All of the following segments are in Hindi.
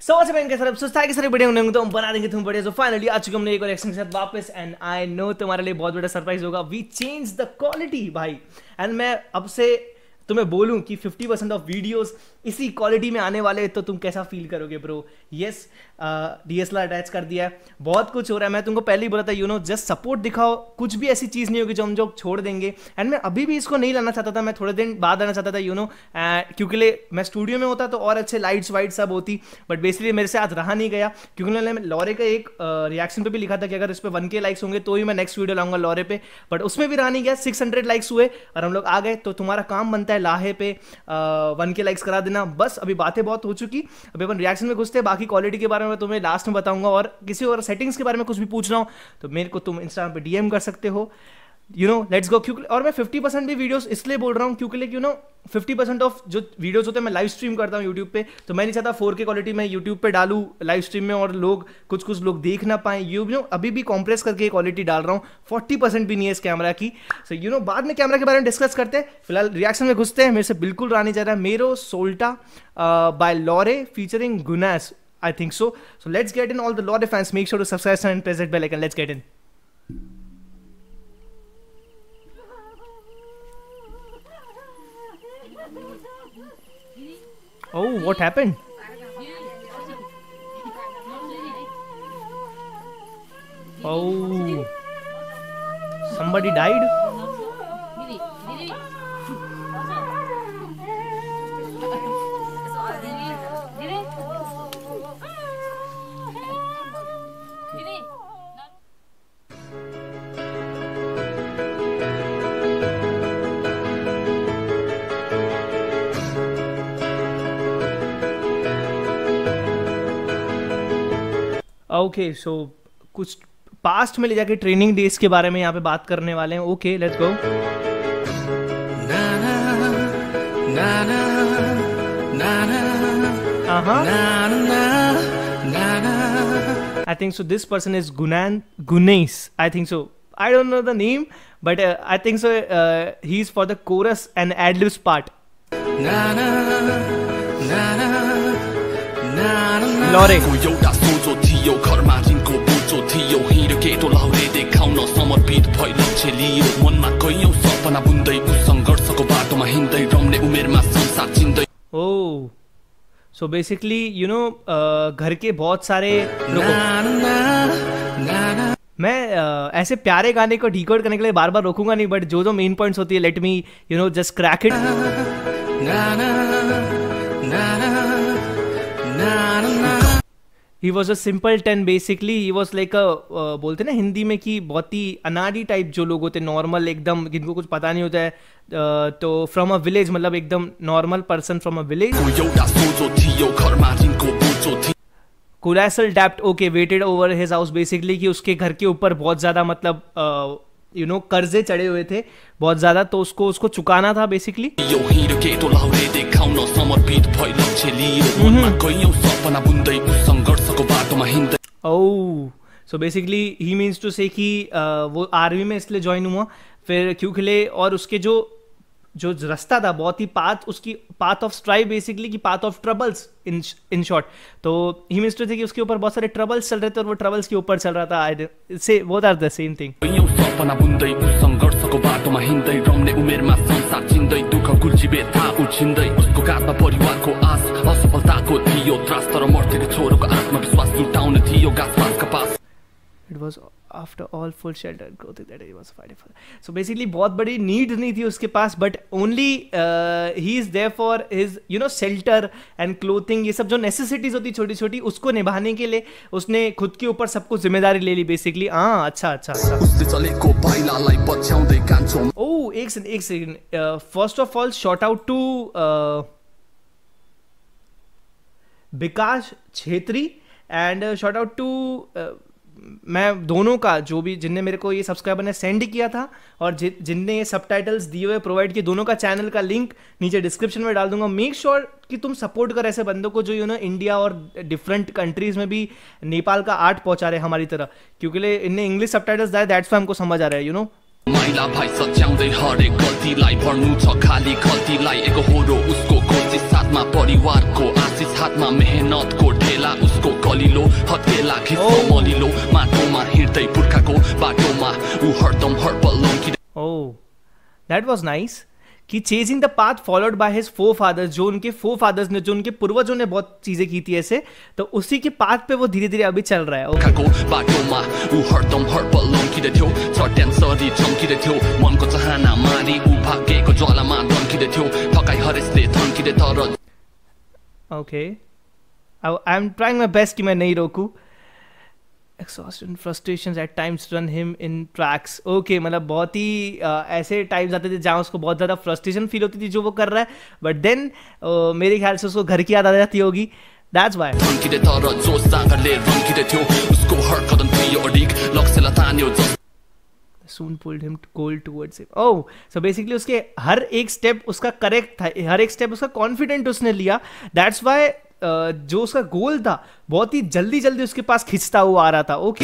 सबसे बैंक के साथ सुस्ता के सारे बढ़िया होंगे तो हम बना देंगे तुम बढ़िया। सो फाइनली आ चुके हमने एक और एक्शन के साथ वापस एंड आई नो तुम्हारे लिए बहुत बड़ा सरप्राइज होगा। वी चेंज द क्वालिटी भाई एंड मैं अब से तुम्हें बोलूं कि 50% ऑफ वीडियोस इसी क्वालिटी में आने वाले तो तुम कैसा फील करोगे ब्रो। यस DSLR अटैच कर दिया है, बहुत कुछ हो रहा है। मैं तुमको पहले ही बोला था जस्ट सपोर्ट दिखाओ, कुछ भी ऐसी चीज़ नहीं होगी जो हम जो छोड़ देंगे। एंड मैं अभी भी इसको नहीं लाना चाहता था, मैं थोड़े दिन बाद आना चाहता था क्योंकि मैं स्टूडियो में होता तो और अच्छे लाइट्स वाइट सब होती, बट बेसिकली मेरे से आज रहा नहीं गया क्योंकि मैंने लॉरे का एक रिएक्शन पे भी लिखा था कि अगर इस पर 1K लाइक्स होंगे तो ही मैं नेक्स्ट वीडियो लाऊंगा लॉरे पे, बट उसमें भी रहा नहीं गया। 600 लाइक्स हुए और हम लोग आ गए, तो तुम्हारा काम बनता है लाहे पे 1K लाइक्स करा देना बस। अभी बातें बहुत हो चुकी, अभी अपन रिएक्शन में घुसते हैं। बाकी क्वालिटी के बारे में तुम्हें लास्ट में बताऊंगा, और किसी और सेटिंग्स के बारे में कुछ भी पूछना हो तो मेरे को तुम इंस्टाग्राम पे DM कर सकते हो। Let's go. क्योंकि और मैं 50% भी वीडियोस इसलिए बोल रहा हूँ क्योंकि 50% ऑफ जो वीडियोस होते हैं मैं लाइव स्ट्रीम करता हूँ यूट्यूब पे, तो मैं नहीं चाहता 4K क्वालिटी में यूट्यूब पे डालूँ लाइव स्ट्रीम में और कुछ लोग देख ना पाए। अभी भी कॉम्प्रेस करके क्वालिटी डाल रहा हूँ, 40% भी नहीं है इस कैमरा की। सो बाद में कैमरा के बारे में डिस्कस करते हैं, फिलहाल रिएक्शन में घुसते हैं। मेरे से बिल्कुल रहा नहीं जा रहा है Mero Solta by Laure featuring Gunas, I think so. So let's get in. All the Lorde fans, make sure to subscribe and press that bell icon. Let's get in. Oh, what happened? Oh, somebody died? Okay so कुछ पास्ट में ले जाके ट्रेनिंग डेज के बारे में यहाँ पे बात करने वाले हैं। Okay let's go. I think so this person is Gunas. I think so, I don't know the name but I think so he is for the chorus and adlibs part. Laure घरमा जिनको बुझो थियो हिँडेको लाउरे देखाउन समर्पित भई लक्ष्य लियो मनमा कैयौं सपना बुन्दै सङ्घर्षको बाटोमा हिँड्दै रम्ने उमेरमा संसार चिन्दै। ओह सो बेसिकली घर के बहुत सारे मैं ऐसे प्यारे गाने को डिकोड करने के लिए बार बार रोकूंगा नहीं, बट जो मेन पॉइंट्स होती है let me just crack it. He was a simpleton basically. He was like a बोलते ना हिंदी में कि बहुत ही अनाड़ी टाइप जो लोग होते हैं, नॉर्मल एकदम, जिनको कुछ पता नहीं होता है, तो फ्रॉम अ विलेज, मतलब एकदम normal person from a village. Colossal डेप्ट, okay, weighted over his house basically कि उसके घर के ऊपर बहुत ज्यादा मतलब कर्जे चढ़े हुए थे बहुत ज्यादा, तो उसको चुकाना था basically. Oh so basically he means to say कि वो आर्मी में इसलिए ज्वाइन हुआ फिर क्यों खिले, और उसके जो रास्ता था बहुत ही उसकी पाथ ऑफ स्ट्राइव बेसिकली कि path of troubles in short, तो ही मीन्स टू से कि उसके ऊपर बहुत सारे ट्रबल्स चल रहे थे और वो ट्रबल्स के ऊपर चल रहा था। से वो are the same thing. It was after all full shelter growth that he was fighting for. So basically बहुत बड़ी नीड नहीं थी उसके पास, but only he is there for his shelter and clothing, ये सब जो necessities होती छोटी छोटी उसको निभाने के लिए उसने खुद के ऊपर सब कुछ जिम्मेदारी ले ली बेसिकली। हाँ अच्छा। ओह एक second, first of all shout out to Vikas Chhetri and shout out to मैं दोनों का जो भी जिनने मेरे को ये सब्सक्राइबर ने सेंड किया था और जिनने ये सबटाइटल्स दिए हुए प्रोवाइड किए, दोनों का चैनल का लिंक नीचे डिस्क्रिप्शन में डाल दूंगा। मेक श्योर कि तुम सपोर्ट कर ऐसे बंदों को जो इंडिया और डिफरेंट कंट्रीज में भी नेपाल का आर्ट पहुंचा रहे हमारी तरह, क्योंकि इनने इंग्लिश सबटाइटल्स दिए, दैट्स व्हाई हमको समझ आ रहा है माइला भाइ सच्याउँदै हरेक गल्तीलाई भर्नु छ खाली खल्तीलाई एक होरो उसको कोसिस साथमा परिवारको आशिष हातमा मेहनतको ढेला उसको कलिलो हत्केला खिच्छ मलिलो माटोमा हिँड्दै पुर्खाको बाटोमा ऊ हरदम हरपल लम्की दैट वाज नाइस कि chasing the path followed by his forefathers, जो उनके फोर फादर्स ने, जो उनके पूर्वजों ने बहुत चीजें की थी ऐसे, तो उसी के पाथ पे वो धीरे धीरे अभी चल रहा है। बाटोमा ऊ हरदम हरपल लम्किदै थियो छट्यान सरी चम्किदै थियो मनको चाहना मारी ऊ भाग्यको ज्वालामा धम्किदै थियो थकाइ हरेसले थन्किदै तर okay I am trying my best कि मैं नहीं रोकूं। Exhaustion and frustrations at times run him in tracks. Okay, मतलब बहुत ही ऐसे टाइम्स आते थे जहाँ उसको बहुत ज़्यादा फ्रस्ट्रेशन फील होती थी जो वो कर रहा है, बट देन मेरे ख्याल से उसको घर की याद आ जाती होगी। That's why. Soon pulled him cold towards him. Oh, so basically उसके हर एक स्टेप उसका करेक्ट था, हर एक स्टेप उसका कॉन्फिडेंट उसने लिया। That's why जो उसका गोल था बहुत ही जल्दी जल्दी उसके पास खिंचता हुआ आ रहा था। Okay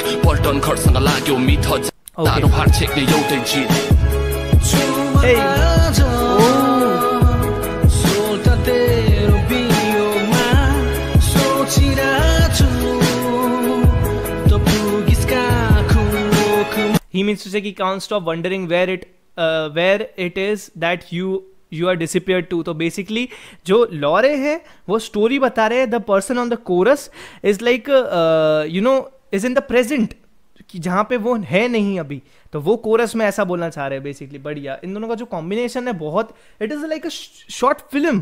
He means to say कि can't stop wondering where it is that you are disappeared to। तो बेसिकली जो लॉरे है वो स्टोरी बता रहे हैं, the person on the chorus is like is in the present, कि जहाँ पे वो है नहीं अभी, तो वो कोरस में ऐसा बोलना चाह रहे हैं बेसिकली। बढ़िया, इन दोनों का जो कॉम्बिनेशन है बहुत, it is like a short film.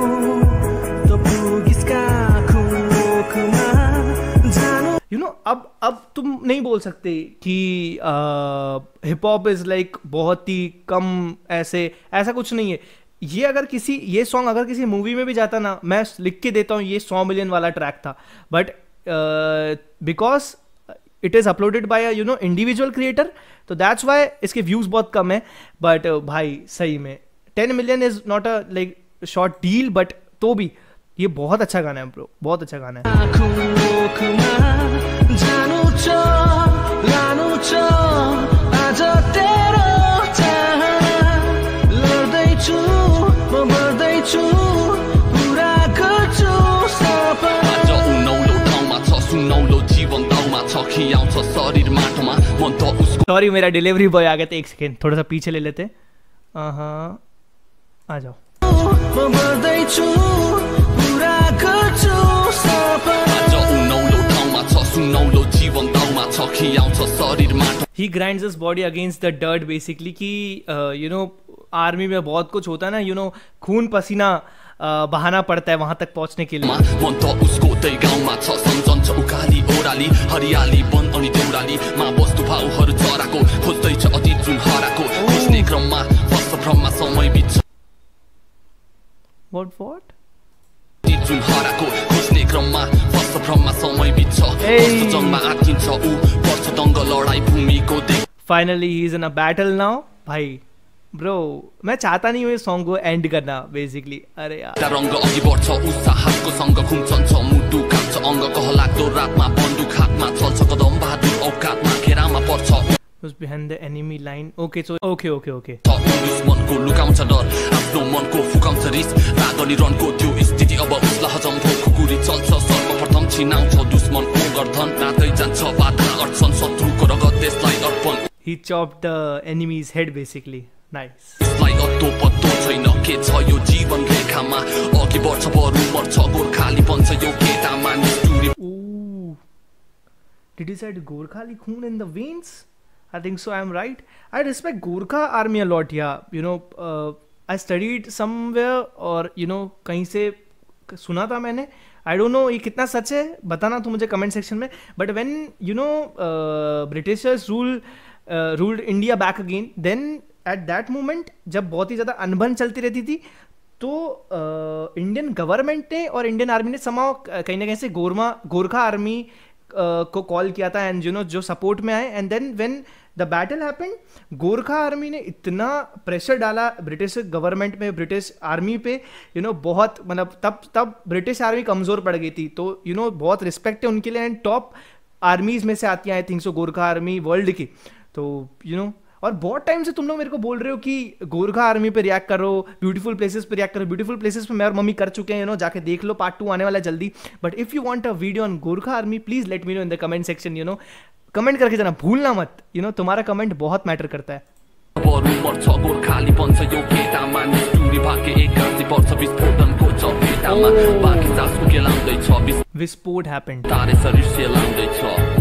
अब तुम नहीं बोल सकते कि हिप हॉप इज लाइक बहुत ही कम, ऐसा कुछ नहीं है। ये सॉन्ग अगर किसी मूवी में भी जाता ना, मैं लिख के देता हूँ ये 100 मिलियन वाला ट्रैक था, but because it is uploaded by individual creator, तो दैट्स वाई इसके व्यूज बहुत कम है। बट भाई सही में 10 million is not a like short deal, but तो भी ये बहुत अच्छा गाना है ब्रो, बहुत अच्छा गाना है। सॉरी मेरा डिलीवरी बॉय आ गया था, एक सेकेंड थोड़ा सा पीछे ले लेते। हाँ आ जाओ। He grinds his body against the dirt basically कि आर्मी में बहुत कुछ होता है ना, खून पसीना बहाना पड़ता है वहां तक पहुंचने के लिए। What? Finally he is in a battle now भाई। ब्रो मैं चाहता नहीं हूँ ये सॉन्ग को एंड करना बेसिकली। अरे यार behind the enemy line. Okay, so okay. दुश्मनको लुकाउँछ डर आफ्नो मनको फुकाउँछ रिस रागनी रनको त्यो स्थिति अब उसला हजम भो खुकुरी चल्छ सर्वप्रथम छिनाउँछ दुश्मनको गर्दन नादै जान्छ बाधा अड्छन् शत्रुको रगत देशलाई अर्पण। He chopped the enemy's head basically. Nice. यसलाई अत्तो पत्तो छैन के छ यो जीवन रेखामा अघि बढ्छ बरु मर्छ गोर्खाली बन्छ यो केटामा निष्ठुरी। Did he said गोर्खाली खून in the veins? I think so. I'm right. I respect Gorkha army a lot. Yeah, I studied somewhere और कहीं से सुना था मैंने। I don't know ये कितना सच है, बताना तू मुझे comment section में। But when Britishers ruled India back again, then at that moment जब बहुत ही ज़्यादा अनबन चलती रहती थी, तो इंडियन गवर्नमेंट ने और इंडियन आर्मी ने समाव कहीं ना कहीं से गोरखा आर्मी को कॉल किया था, एंड जो सपोर्ट में आए। And then when the battle happened, Gorkha army ने इतना प्रेशर डाला ब्रिटिश गवर्नमेंट में, ब्रिटिश आर्मी पे, बहुत मतलब तब ब्रिटिश आर्मी कमज़ोर पड़ गई थी। तो बहुत रिस्पेक्ट है उनके लिए, एंड टॉप आर्मीज में से आती है I think so Gorkha army world की। तो और बहुत टाइम से तुम लोग मेरे को बोल रहे हो कि गोरखा आर्मी पे रिएक्ट करो, ब्यूटीफुल प्लेसेस पे रिएक्ट करो। ब्यूटीफुल प्लेसेस पे मैं और मम्मी कर चुके हैं, जाके देख लो, पार्ट 2 आने वाला है जल्दी। But if you want a video on Gorkha army, please let me know in the comment section. Comment करके जाना भूलना मत। तुम्हारा कमेंट बहुत मैटर करता है। बरु मर्छ गोर्खाली बन्छ यो केटामा निष्ठुरी भाग्य 81 वर्ष विस्फोटनको चपेटामा बाँकी जासको केलाउँदैछ विस्फोट ह्यापेन्ड। तारे शरीर सेलाउँदैछ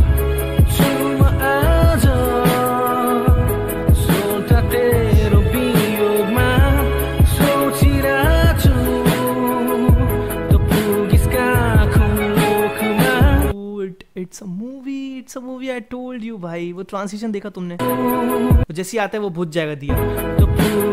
It's a movie, I told you भाई। वो ट्रांसिशन देखा तुमने? जैसे आता है वो भूत जाएगा दिया। तो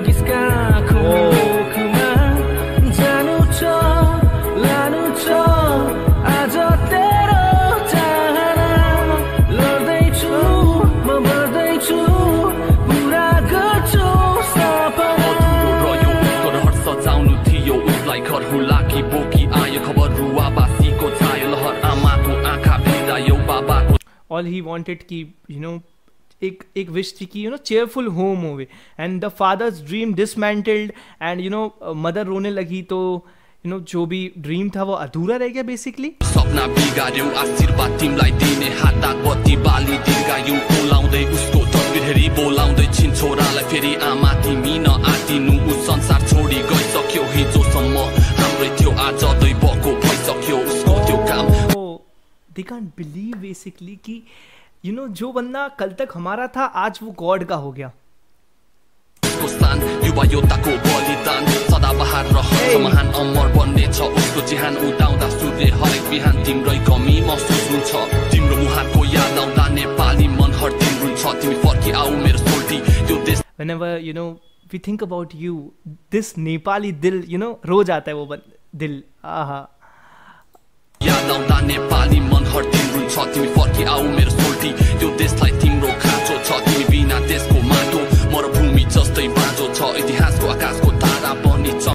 सजाउनु थियो उसलाई घर हुलाकी बोकी आयो खबर रुवा बासीको छायो लहर आमाको आँखा भिरायो बाबाको। All he wanted कि एक विश थी कि चेयरफुल होम होवे, and the father's dream dismantled and mother रोने लगी, तो जो भी ड्रीम था वो अधूरा रह गया बेसिकली। सपना बिगार्यो आशीर्वाद तिमीलाई दिने हात बत्ती बाली दीर्घायु बोलाउँदै उसको तस्बिर हेरी बोलाउँदै छिन् छोरालाई फेरि आमा तिमी न आदिनु ऊ संसार छोडी गइसक्यो हिजोसम्म हाम्रै थियो आज दै बको भइसक्यो उसको त्यो काम। They can't believe basically कि जो बंदा कल तक हमारा था आज वो गॉड का हो गया। उसको स्थान युवा योद्धाको बलिदान सदाबहार रहन्छ महान अमर बन्नेछ उसको चिहान उदाउँदा सूर्य हरेक बिहान तिम्रै कमी महसुस हुन्छ तिम्रो मुहारको याद आउँदा नेपाली मन हर दिन रुन्छ तिमी फर्की आऊ मेरो सोल्टी यो देश। Whenever we think about you, this Nepali दिल रो जाता है वो दिल। आहा याद आउँदा नेपाली मन हर दिन रुन्छ तिमी फर्की आऊ मेरो सोल्टी यो देशलाई तिम्रो खाँचो छ तिमी बिना देशको माटो मरुभूमि जस्तै बाँझो छ इतिहासको आकाशको तारा बनी छ।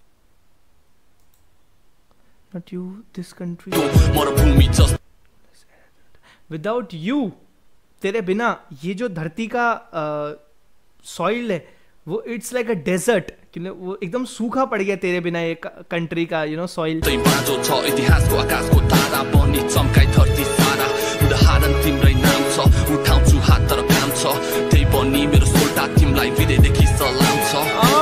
Not you, this country. मरुभूमि जस्तै विदाउट यू, तेरे बिना ये जो धरती का सॉइल है वो इट्स लाइक अ डेजर्ट, वो एकदम सूखा पड़ गया तेरे बिना ये कंट्री का सॉइल। बाँझो छ इतिहासको आकाशको तारा बनी चम्काइ धरती सारा उदाहरण तिम्रै नाम छ उठाउँछु हात तर काम छ त्यही पनि मेरो सोल्टा तिमीलाई हृदयदेखि सलाम छ।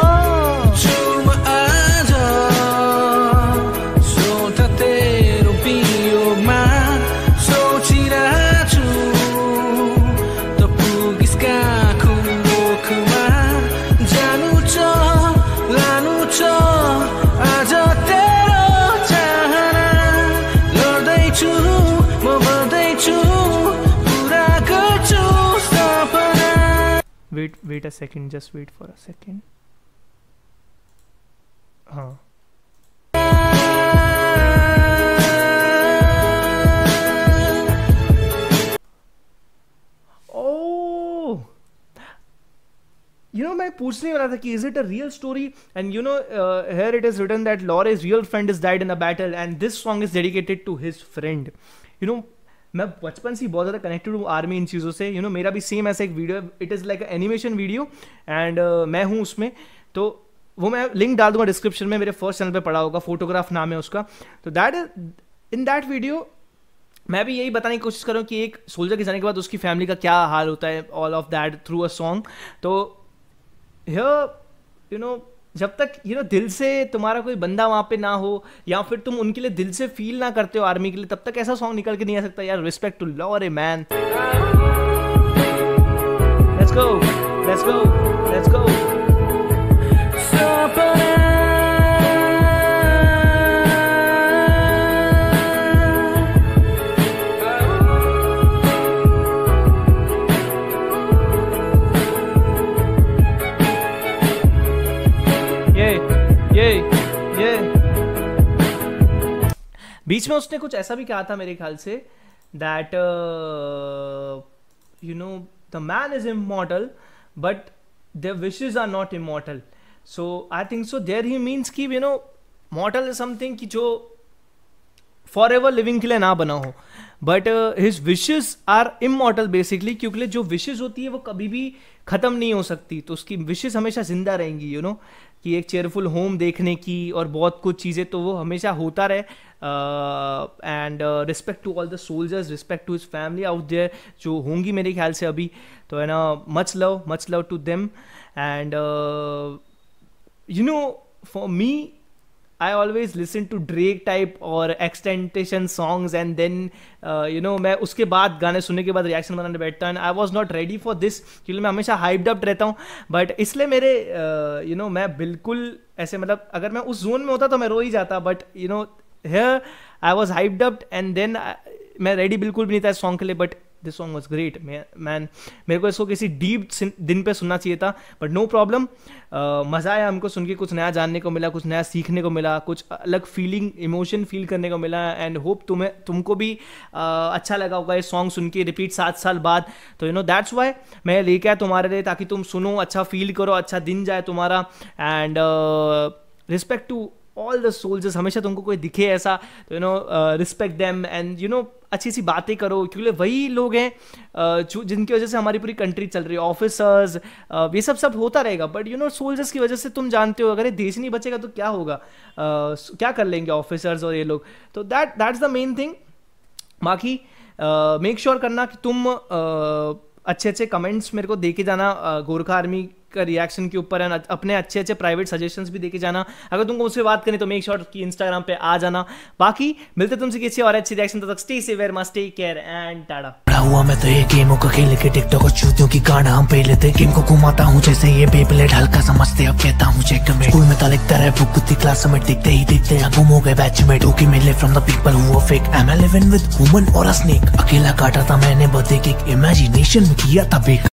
Wait a second, just wait for a second. हाँ मैं पूछने वाला था कि is it a real story, and here it is written that Laure's real friend is died in a battle and this song is dedicated to his friend. मैं बचपन से बहुत ज़्यादा कनेक्टेड हूँ आर्मी इन चीज़ों से। मेरा भी सेम ऐसा एक वीडियो है, it is like animation video and मैं हूँ उसमें, तो वो मैं लिंक डाल दूंगा डिस्क्रिप्शन में, मेरे फर्स्ट चैनल पे पड़ा होगा, फोटोग्राफ नाम है उसका। तो that is in that video मैं भी यही बताने की कोशिश कर रहा हूँ कि एक सोल्जर के जाने के बाद उसकी फैमिली का क्या हाल होता है, all of that through a song. तो हियर जब तक दिल से तुम्हारा कोई बंदा वहाँ पे ना हो या फिर तुम उनके लिए दिल से फील ना करते हो आर्मी के लिए, तब तक ऐसा सॉन्ग निकल के नहीं आ सकता यार। Respect to Laure man. Let's go let's go let's go. बीच में उसने कुछ ऐसा भी कहा था मेरे ख्याल से that the man is immortal but their wishes are not immortal. So I think so there he means कि मॉर्टल इज समथिंग कि जो फॉर एवर लिविंग के लिए ना बना हो, but his wishes are immortal basically, क्योंकि जो विशेस होती है वो कभी भी ख़त्म नहीं हो सकती, तो उसकी विशेस हमेशा जिंदा रहेंगी, यू नो, कि एक चेयरफुल होम देखने की और बहुत कुछ चीज़ें, तो वो हमेशा होता रहे। And respect to all the soldiers, respect to his family out there जो होंगी मेरे ख्याल से अभी, तो है ना, much love to them. And you know for me I always listen to Drake type और extentation songs and then you know मैं उसके बाद गाने सुनने के बाद रिएक्शन बनाने बैठता हूँ। I was not ready for this क्योंकि मैं हमेशा hyped up रहता हूँ, बट इसलिए मेरे you know मैं बिल्कुल ऐसे मतलब अगर मैं उस जोन में होता तो मैं रो ही जाता, but you know here I was hyped up and then मैं रेडी बिल्कुल भी नहीं था इस सॉन्ग के लिए, but this song was great man. मेरे को इसको किसी डीप दिन पे सुनना चाहिए था, बट नो प्रॉब्लम। मज़ा आया हमको सुन के, कुछ नया जानने को मिला, कुछ नया सीखने को मिला, कुछ अलग फीलिंग इमोशन फील करने को मिला। एंड होप तुमको भी अच्छा लगा होगा ये सॉन्ग सुन के रिपीट 7 साल बाद। तो यू नो दैट्स वाई मैं लेके आया तुम्हारे लिए, ताकि तुम सुनो, अच्छा फील करो, अच्छा दिन जाए तुम्हारा। And respect to all the soldiers, हमेशा तुमको कोई दिखे ऐसा तो you know respect them and you know अच्छी सी बातें करो, क्योंकि वही लोग हैं जो जिनकी वजह से हमारी पूरी कंट्री चल रही है। ऑफिसर्स ये सब होता रहेगा, बट यू नो सोल्जर्स की वजह से तुम जानते हो अगर ये देश नहीं बचेगा तो क्या होगा, क्या कर लेंगे ऑफिसर्स और ये लोग। तो दैट्स द मेन थिंग। बाकी मेक श्योर करना कि तुम अच्छे कमेंट्स मेरे को दे के जाना गोरखा आर्मी का रिएक्शन के ऊपर, है अपने अच्छे प्राइवेट सजेशंस भी देके जाना। अगर तुमको मुझसे बात करनी तो मेक श्योर कि इंस्टाग्राम पे आ जाना। बाकी मिलते तुमसे किसी और अच्छी रिएक्शन, तब तक stay safe, wear mask take care and tata. हुआ मैं तो ये गेमों का खेल के टिकटॉक और चूतियों की गाना हम पे लेते, गेम को घुमाता हूँ जैसे ये बेबलेट, हल्का समझते अब कहता हूँ चेकमेट। स्कूल में तो लिखता रहे बुक की क्लास में दिखते ही दिखते हैं गुम हो गए बैचमेट, ओके मिले from the people who are fake, I am living with woman और अ स्नेक। अकेला काटा था मैंने बर्थडे केक, इमेजिनेशन में किया था बेक।